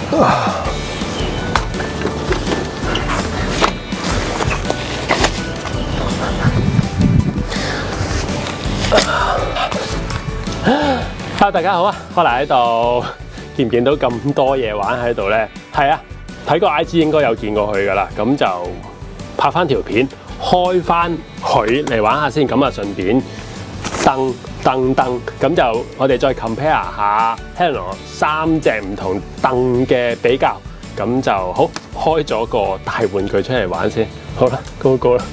Hello， 大家好啊，開嚟喺度，見唔見到咁多嘢玩喺度咧？係啊，睇個 IG 應該有見過佢噶啦，咁就拍翻條片，開翻佢嚟玩下先，咁啊順便蹬，咁就我哋再 compare 下 Hello 3隻唔同凳嘅比較，咁就好開咗個大玩具出嚟玩先，好啦，go 啦，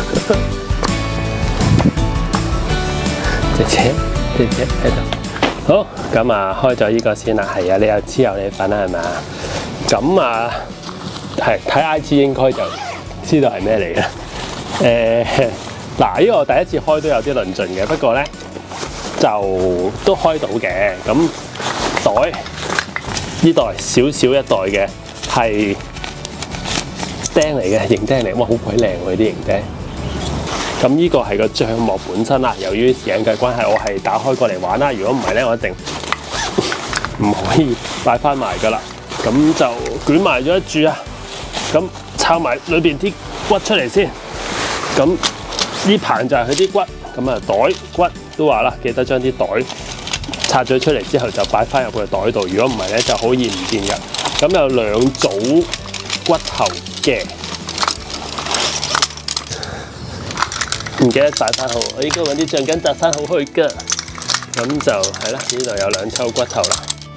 姐姐喺度。好，咁啊開咗呢個先啦，係啊，你又知有你份啦，係咪啊？咁啊，係睇 IG 應該就知道係咩嚟嘅。嗱，呢個我第一次開都有啲論盡嘅，不過咧就都開到嘅。咁袋呢袋少少一袋嘅係釘嚟嘅，營釘嚟，哇，好鬼靚喎啲營釘。咁呢個係個帳幕本身啦，由於時間嘅關係，我係打開過嚟玩啦。如果唔係咧，我一定唔可以擺翻埋噶啦。咁就捲埋咗一注啊，咁抄埋裏邊啲骨出嚟先。咁呢棚就係佢啲骨，咁啊袋骨都話啦，記得將啲袋拆咗出嚟之後就擺翻入個袋度。如果唔係咧，就好易唔見㗎。咁有2組骨頭嘅。唔記得擺翻好，我應該揾啲橡筋紮翻好佢㗎。咁就係啦，呢度有2抽骨頭啦。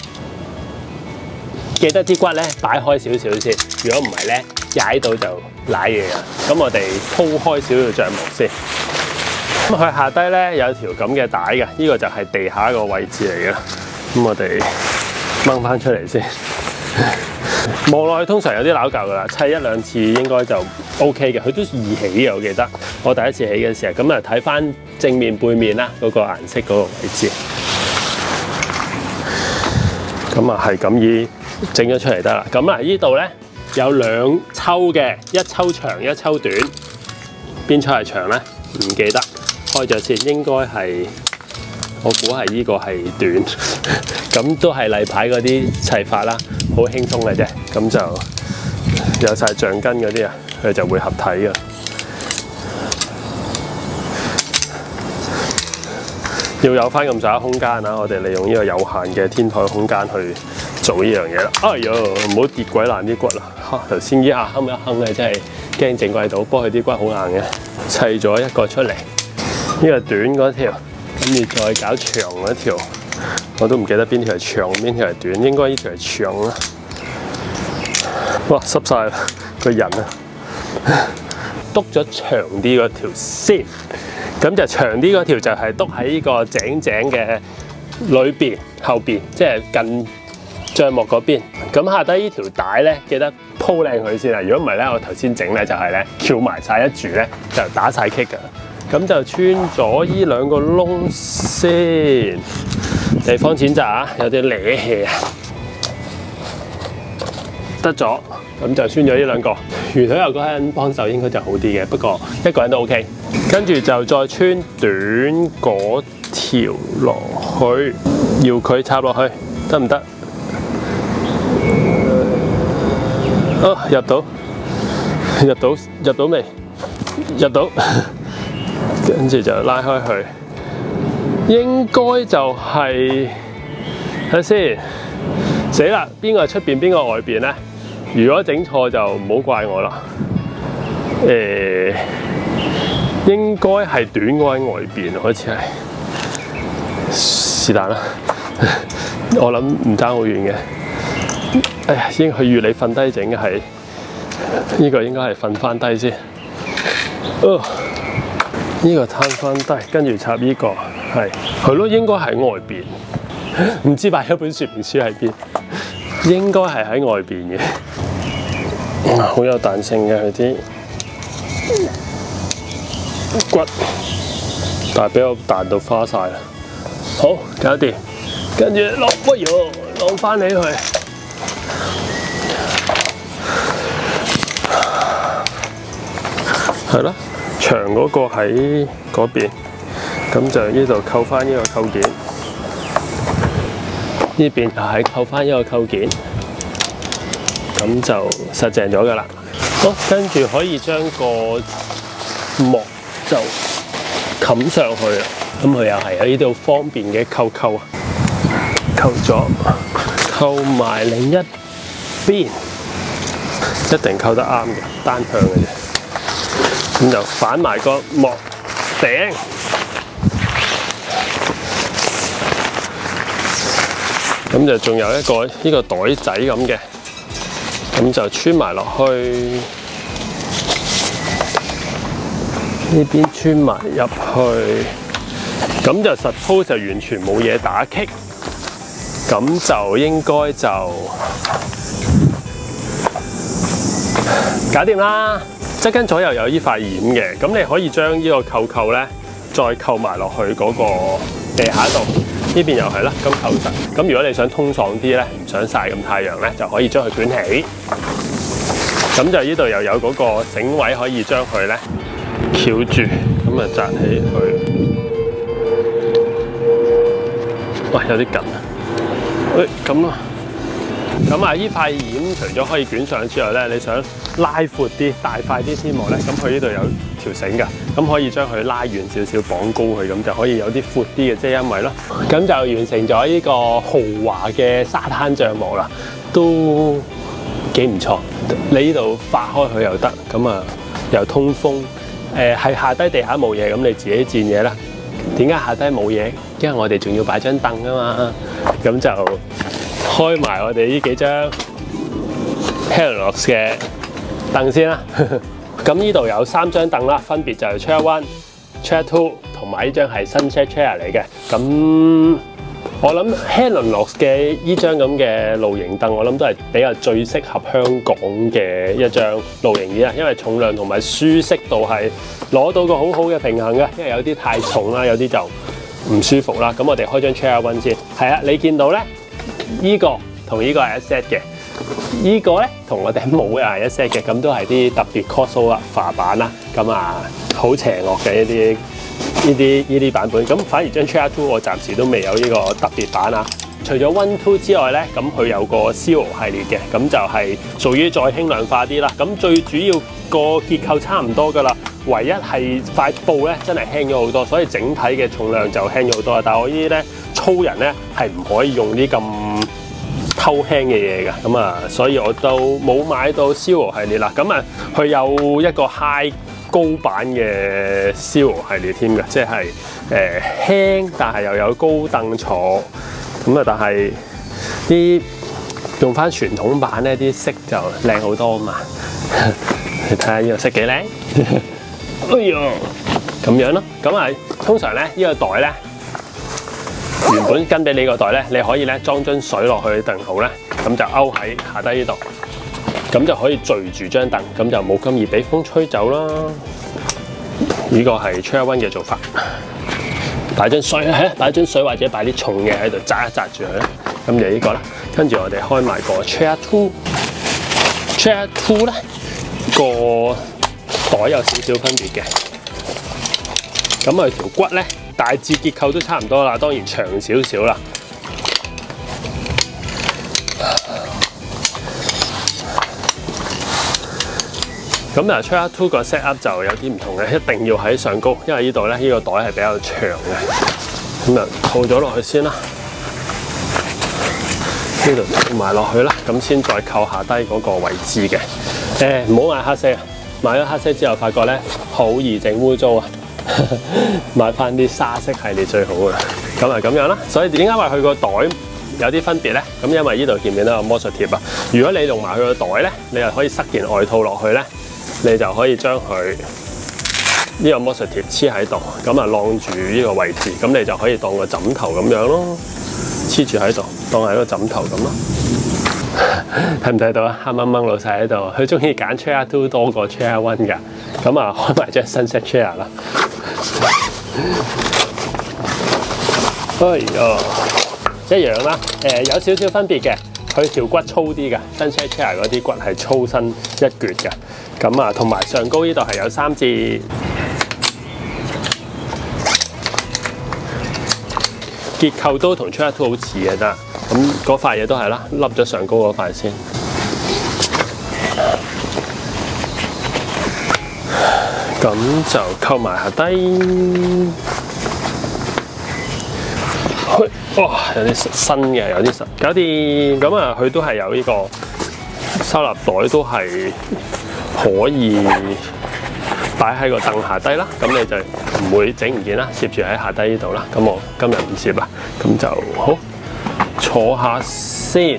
記得啲骨咧擺開少少先，如果唔係咧踩到就瀨嘢啊。咁我哋鋪開少少帳幕先。咁佢下低咧有條咁嘅帶嘅，呢個就係地下個位置嚟嘅。咁我哋掹翻出嚟先。望落去通常有啲拗撬噶啦，砌1、2次應該就 OK 嘅。佢都易起嘅，我記得我第一次起嘅時候，咁啊睇翻正面背面啦，嗰個顏色嗰個位置，咁啊係咁以整咗出嚟得啦。咁啊呢度咧有2抽嘅，一抽長一抽短，邊抽係長咧？唔記得，開咗先，應該係我估係呢個係短，咁都係例牌嗰啲砌法啦。好輕鬆嘅啫，咁就有晒橡筋嗰啲啊，佢就會合體嘅。要有翻咁上下空間啊！我哋利用呢個有限嘅天台空間去做呢樣嘢啦。哎呦，唔好跌鬼爛啲骨啦！頭先呢下坑一坑嘅，真係驚整鬼到。不過佢啲骨好硬嘅，砌咗一個出嚟。呢個短嗰條，跟住再搞長嗰條。我都唔記得邊條係長，邊條係短，應該呢條係長啦。哇，濕晒個人啊！篤咗長啲嗰條先，咁就長啲嗰條就係篤喺呢個井嘅裏邊、後邊，即係近帳幕嗰邊。咁下低呢條帶咧，記得鋪靚佢先啦。如果唔係咧，我頭先整咧就係咧翹埋晒一住咧，就打晒棘㗎。咁就穿咗呢2個窿先。地方淺窄啊，有啲攣氣啊，得咗，咁就穿咗呢2個。如果有個人幫手應該就好啲嘅，不過一個人都 OK。跟住就再穿短嗰條落去，要佢插落去，得唔得？哦，入到未？入到，跟住就拉開佢。應該就係睇下先，死啦！邊個係出邊，邊個外邊咧？如果整錯就唔好怪我啦。應該係短嗰喺外邊，好似係是但啦。我諗唔爭好遠嘅。哎呀，應佢預你瞓低整嘅係呢個，應該係瞓翻低先。呢個攤翻低，跟住插呢個。係咯，應該喺外邊，唔知擺咗本說明書喺邊，應該係喺外邊嘅。好有彈性嘅佢啲骨，但係俾我彈到花晒啦。好，搞掂，跟住攞翻起佢。係啦，長嗰個喺嗰邊。咁就呢度扣翻呢個扣件，呢邊又係扣翻呢個扣件， 咁就實淨咗㗎啦。好，跟住可以將個膜就冚上去啦。咁佢又係喺呢度方便嘅扣啊，扣咗，扣埋另一邊，一定扣得啱嘅，單向嘅啫。咁就反埋個膜頂。咁就仲有一個呢個袋仔咁嘅，咁就穿埋落去呢邊，穿埋入去，咁就suppose就完全冇嘢打棘，咁就應該就搞掂啦。側跟左右有呢塊掩嘅，咁你可以將呢個扣咧再扣埋落去嗰個地下度。呢邊又係啦，咁扣實。咁如果你想通爽啲咧，唔想曬咁太陽咧，就可以將佢捲起。咁就呢度又有嗰個繩位，可以將佢咧翹住，咁啊紮起佢。哇，有啲緊啊！喂，咁啊，咁啊，呢塊掩除咗可以捲上之外咧，你想拉闊啲、大塊啲天幕咧，咁佢呢度有條繩㗎，咁可以將佢拉遠少少，綁高佢，咁就可以有啲闊啲嘅遮陰位咯。咁就完成咗呢個豪華嘅沙灘帳幕啦，都幾唔錯。你呢度發開佢又得，咁啊又通風。係下低地下冇嘢，咁你自己墊嘢啦。點解下低冇嘢？因為我哋仲要擺張凳啊嘛。咁就開埋我哋呢幾張 Helinox 嘅凳先啦。咁呢度有3張凳啦，分別就係 Chair 1、Chair 2同埋呢張係 Sunset Chair 嚟嘅。咁我諗 Helinox 嘅呢張咁嘅露營凳，我諗都係比較最適合香港嘅一張露營椅啦，因為重量同埋舒適度係攞到個好好嘅平衡嘅。因為有啲太重啦，有啲就唔舒服啦。咁我哋開張 Chair 1先。係啊，你見到咧，呢個同呢個係一 set 嘅。呢個咧同我頂帽係一 set 嘅，咁都係啲特別 crossover 版啦，咁啊好邪惡嘅呢啲版本。咁反而張 Chair 2我暫時都未有呢個特別版啊。除咗 One、2之外咧，咁佢有個 Zero 系列嘅，咁就係屬於再輕量化啲啦。咁最主要個結構差唔多噶啦，唯一係塊布咧真係輕咗好多，所以整體嘅重量就輕咗好多。但係我呢啲咧粗人咧係唔可以用啲咁偷輕嘅嘢㗎，咁啊，所以我都冇買到 Zero 系列啦。咁啊，佢有一個 High 高版嘅 Zero 系列添嘅，即係輕，但係又有高凳坐。咁啊，但係啲用翻傳統版咧，啲色就靚好多啊嘛。你睇下呢個色幾靚？哎呀，咁樣咯。咁啊，通常咧呢個袋咧。原本跟俾你個袋咧，你可以咧裝樽水落去凳號咧，咁就勾喺下低呢度，咁就可以聚住張凳，咁就冇咁易俾風吹走啦。呢個係 Chair 1嘅做法，擺樽水係擺樽水或者擺啲重嘅喺度紮一紮住佢啦。咁就呢個啦，跟住我哋開埋個 Chair 2，Chair 2咧個袋有少少分別嘅，咁佢條骨咧。大致結構都差唔多啦，當然長少少啦。咁啊 ，Chair 2個 set up 就有啲唔同嘅，一定要喺上高，因為呢度咧呢個袋係比較長嘅。咁啊，套咗落去先啦，呢度套埋落去啦，咁先再扣下低嗰個位置嘅。唔好買黑色啊！買咗黑色之後，發覺咧好易整污糟啊！買翻啲沙色系列最好啦，咁啊咁樣啦。所以點解話佢個袋有啲分別咧？咁因為呢度見唔見到有魔術貼啊？如果你用埋佢個袋咧，你又可以塞件外套落去咧，你就可以將佢呢個魔術貼黐喺度，咁啊晾住呢個位置，咁你就可以當個枕頭咁樣咯，黐住喺度，當係一個枕頭咁咯。睇唔睇到啊？啱啱掹老細喺度，佢中意揀 Chair 2多過 Chair 1㗎。咁啊，開埋張 Sunset Chair 啦。哎呀，一樣啦。有少少分別嘅，佢條骨粗啲嘅 ，Sunset Chair 嗰啲骨係粗身一橛嘅。咁啊，同埋上高呢度係有3節。結構都同 Chair 2好似嘅啫，咁嗰塊嘢都係啦，笠咗上高嗰塊先。 咁就扣埋下低。哇！有啲新嘅，有啲實，搞掂。咁啊，佢都係有呢個收納袋，都係可以擺喺個凳下低啦。咁你就唔會整唔見啦，攝住喺下低呢度啦。咁我今日唔攝啦，咁就好坐下先。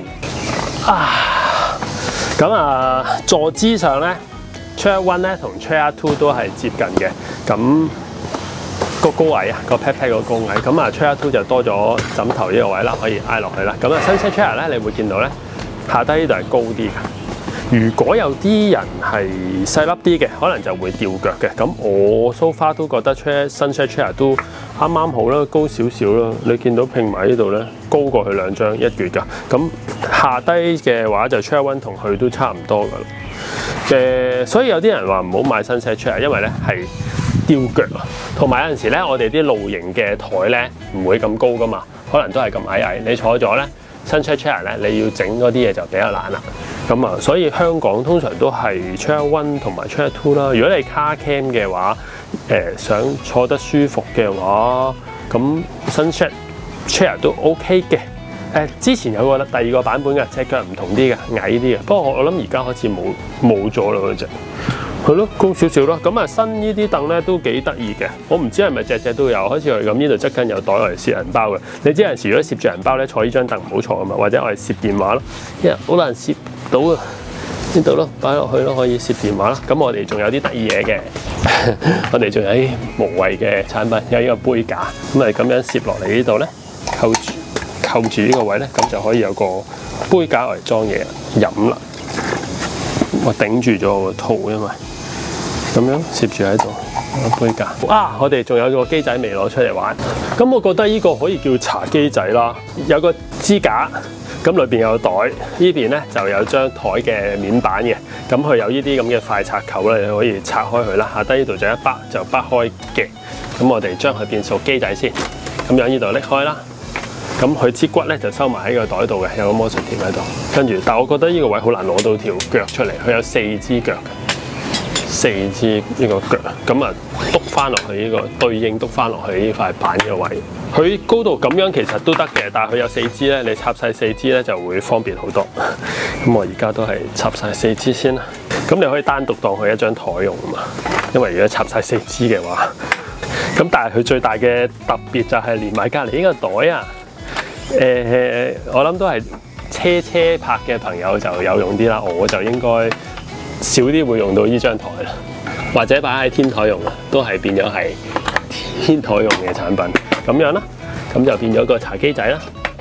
咁坐姿上咧 ，Chair One 咧同 Chair Two 都係接近嘅。咁個高位啊，個 pat pat 個高位，咁Chair Two 就多咗枕頭呢個位啦，可以挨落去啦。咁Sunset Chair 咧，你會見到咧，下低呢度係高啲嘅。如果有啲人係細粒啲嘅，可能就會吊腳嘅。咁我 so far 都覺得Sunset Chair 都啱啱好啦，高少少啦。你見到拼埋呢度咧，高過佢兩張一橛㗎。咁下低嘅話就 Chair One 同佢都差唔多㗎啦。所以有啲人話唔好買Sunset Chair，因為咧係吊腳啊，同埋有陣時咧，我哋啲露營嘅台咧唔會咁高噶嘛，可能都係咁矮矮。你坐咗咧Sunset Chair咧，你要整嗰啲嘢就比較難啦。咁所以香港通常都係 Chair One 同埋 Chair Two 啦。如果你 car cam 嘅話，想坐得舒服嘅話，咁Sunset Chair 都 OK 嘅。之前有個第二個版本嘅，隻腳唔同啲嘅，矮啲嘅。不過我諗而家開始冇咗啦嗰隻。係咯，高少少咯。咁新呢啲凳咧都幾得意嘅。我唔知係咪隻隻都有，好似我哋咁呢度側近有袋嚟攝銀包嘅。你知有陣時如果攝住銀包咧，坐呢張凳唔好坐啊嘛，或者我哋攝電話咯，因為好難攝到啊。呢度咯，擺落去咯，可以攝電話啦。咁我哋仲有啲得意嘢嘅，我哋仲有啲無謂嘅產品，有呢個杯架，咁咁樣攝落嚟呢度咧，扣住呢個位咧，咁就可以有個杯架嚟裝嘢飲啦。我頂住咗我個肚，因為咁樣攝住喺度杯架。我哋仲有個機仔未攞出嚟玩。咁我覺得呢個可以叫茶機仔啦。有個支架，咁裏邊有個袋，呢邊咧就有張台嘅面板嘅。咁佢有呢啲咁嘅快拆扣咧，你可以拆開佢啦。下低呢度就一拔就拔開嘅。咁我哋將佢變做機仔先。咁樣呢度拎開啦。咁佢支骨咧就收埋喺個袋度嘅，有個魔術貼喺度。跟住，但係我覺得呢個位好難攞到條腳出嚟，佢有4支腳，4支呢個腳，咁篤翻落去呢個對應篤翻落去呢塊板嘅位。佢高度咁樣其實都得嘅，但係佢有4支咧，你插晒4支咧就會方便好多。咁我而家都係插晒4支先啦。咁你可以單獨當佢一張台用啊嘛，因為如果插晒4支嘅話，咁但係佢最大嘅特別就係連埋隔離呢個袋啊。我諗都係車泊嘅朋友就有用啲啦，我就應該少啲會用到呢張台啦，或者擺喺天台用啦，都係變咗係天台用嘅產品咁樣啦，咁就變咗個茶幾仔啦。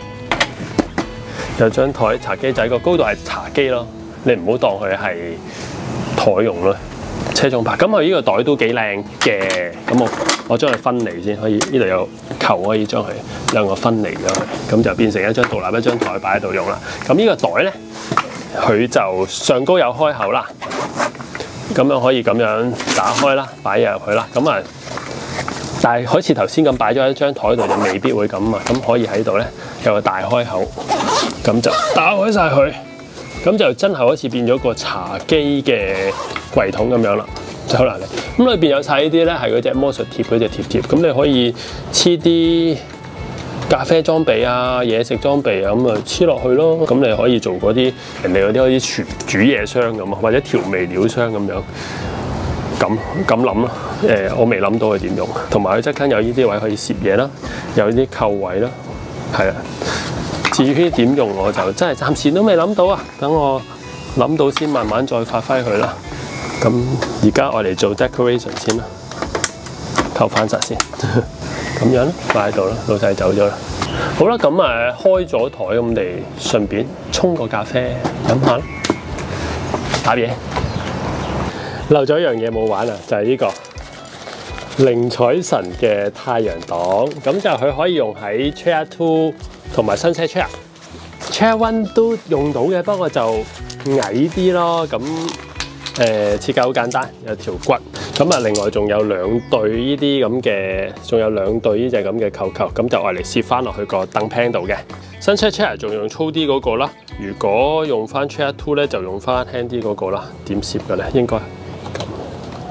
有張台茶几仔個高度係茶几咯，你唔好當佢係台用咯。車中泊咁佢呢個袋都幾靚嘅，咁我將佢分離先，可以呢度有球可以將佢兩個分離咗佢，咁就變成一張獨立一張台擺喺度用啦。咁呢個袋咧，佢就上高有開口啦，咁樣可以咁樣打開啦，擺嘢入去啦。咁但係好似頭先咁擺咗喺張台度就未必會咁啊。咁可以喺度咧有個大開口，咁就打開晒佢。咁就真係好似變咗個茶几嘅櫃桶咁樣啦，就好難嚟。咁裏邊有晒呢啲咧，係嗰隻魔術貼嗰隻貼，咁你可以黐啲咖啡裝備啊、嘢食裝備啊，咁黐落去咯。咁你可以做嗰啲人哋嗰啲好似煮嘢箱咁啊，或者調味料箱咁樣。咁諗咯，我未諗到佢點用。同埋佢側間有呢啲位可以攝嘢啦，有啲扣位啦，係啊。至於點用我就真係暫時都未諗到啊，等我諗到先慢慢再發揮佢啦。咁而家我嚟做 decoration 先啦，扣翻實先，咁樣擺喺度啦。老細走咗啦。好啦，咁開咗台，咁我哋順便沖個咖啡飲下啦，打嘢。漏咗一樣嘢冇玩啊，就係呢個寧采臣嘅太陽擋，咁就佢可以用喺 Chair Two 同埋Sunset Chair One 都用到嘅，不過就矮啲咯。咁設計好簡單，有條骨。咁另外仲有2對呢啲咁嘅，仲有2對呢隻咁嘅扣扣，咁就愛嚟攝翻落去個凳 pan 度嘅。Sunset Chair 仲用粗啲嗰個啦，如果用翻 Chair Two 咧，就用翻輕啲嗰個啦。點攝嘅咧？應該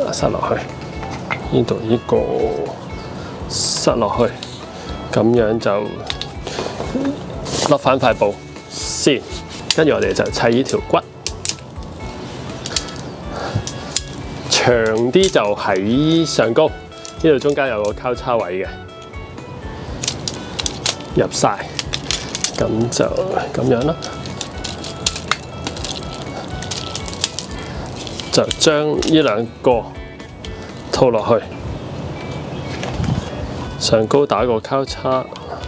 啦，塞落去。呢度呢個塞落去，咁樣就笠翻塊布先。跟住我哋就砌呢條骨，長啲就喺上高。呢度中間有個交叉位嘅，入晒，咁就咁樣啦。就將呢兩個套落去，上高打個交叉，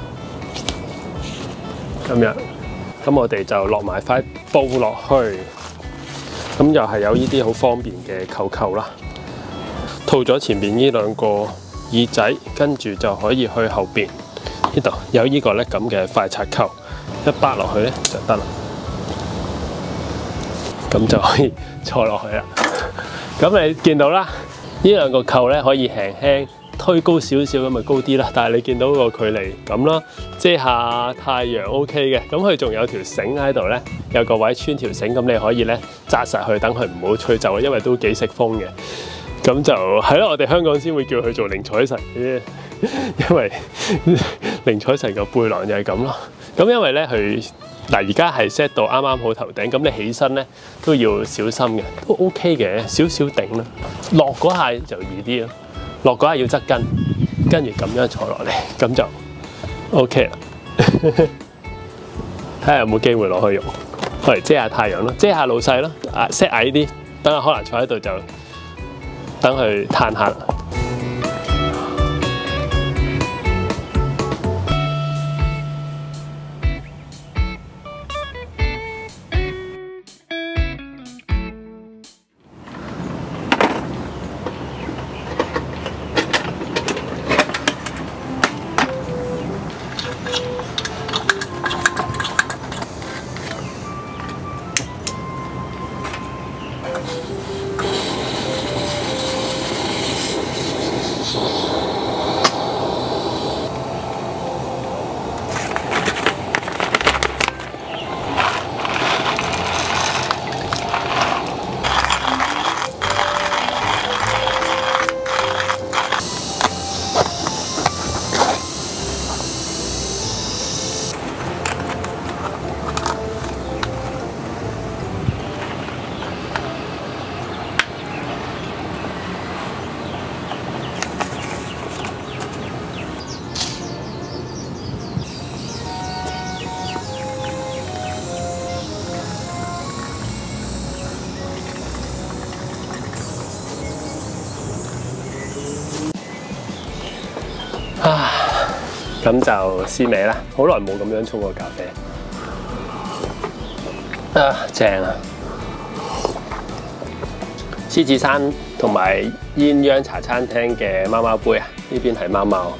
咁樣。咁我哋就落埋塊布落去，咁又係有呢啲好方便嘅扣扣啦。套咗前面呢兩個耳仔，跟住就可以去後邊呢度有呢個咧咁嘅快拆扣，一掰落去咧就得啦。咁就可以坐落去啦。咁你見到啦，呢兩個扣咧可以輕輕推高少少咁咪高啲啦。但係你見到個距離咁啦，遮下太陽 OK 嘅。咁佢仲有條繩喺度咧，有個位穿條繩，咁你可以咧紮實佢，等佢唔好吹走，因為都幾食風嘅。咁就係咯，我哋香港先會叫佢做寧采臣嘅，因為寧采臣個背囊就係咁咯。咁因為咧佢嗱而家係 set 到啱啱好頭頂，咁你起身咧都要小心嘅，都 OK 嘅，少少頂啦。落嗰下就易啲咯，落嗰下要側跟，跟住咁樣坐落嚟，咁就 OK 啦。睇下有冇機會攞去用，嚟遮下太陽咯，遮下老細咯，set 矮啲，等阿可能坐喺度就。等佢嘆下啦。咁就試味啦，好耐冇咁樣沖過咖啡，正啊！獅子山同埋鴛鴦茶餐廳嘅貓貓杯啊，呢邊係貓貓。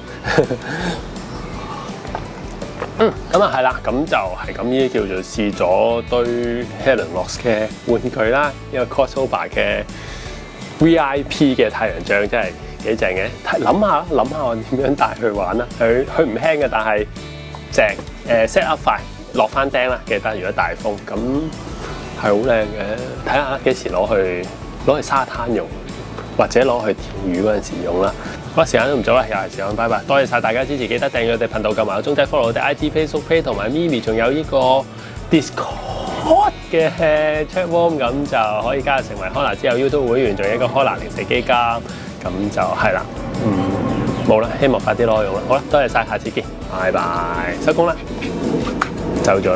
咁啊係啦，咁就係咁呢啲叫做試咗堆 Helen-Ross 嘅玩具啦，呢個 Crossover 嘅 VIP 嘅太陽杖真係〜幾正嘅，諗下我點樣帶佢玩啦。佢唔輕嘅，但係正。set up 快，落翻釘啦。記得如果大風咁係好靚嘅，睇下幾時攞去沙灘用，或者攞去釣魚嗰陣時用啦。好，時間都唔早啦，又係時間，拜拜。多謝晒大家支持，記得訂閱我哋頻道，撳埋個鐘仔 follow 我哋 IG、Facebook Page 同埋 Mimi， 仲有呢個 Discord 嘅 chat room， 咁就可以加入成為 Kona 之後 YouTube 會員，仲有一個 Kona 零食基金。咁就係啦，冇啦，希望快啲攞用啦。好啦，多謝晒，下次見，拜拜，收工啦，走咗啦。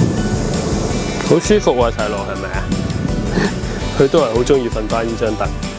好舒服喎，細路係咪啊？佢都係好中意瞓翻呢張凳。